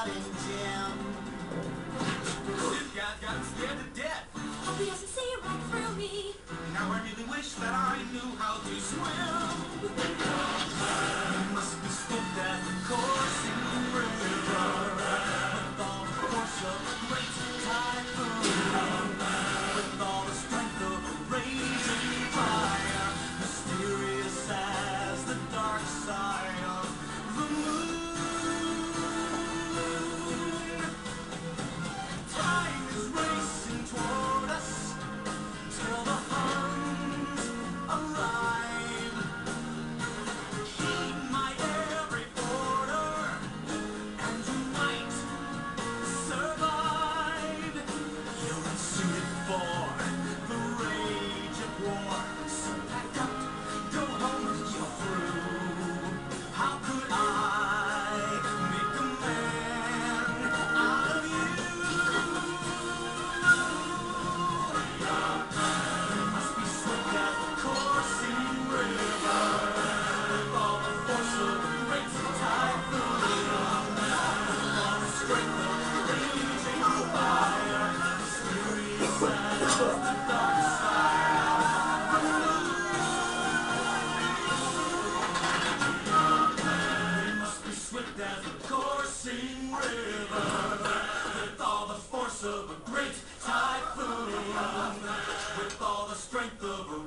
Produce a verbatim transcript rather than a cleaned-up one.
cutting gym. This guy's got him scared to death. Hope he doesn't see right through me. Now I really wish that I knew how to swim. You must be swift as a coursing river, with all the force of a great typhoon, with all the strength of a raging fire, mysterious as the dark side of the moon. Time is racing toward us till the Huns arrive. Heed my every order, and you might survive. You're unsuited for the rage of war, so pack up, go home, you're through. How could I make a man out of you? You must be swift as a coursing river, with all the force of a great typhoon, with all the strength of a raging fire, mysterious as the dark side of the moon. You must be swift as a coursing river, with all the force of a great typhoon, with all the strength of a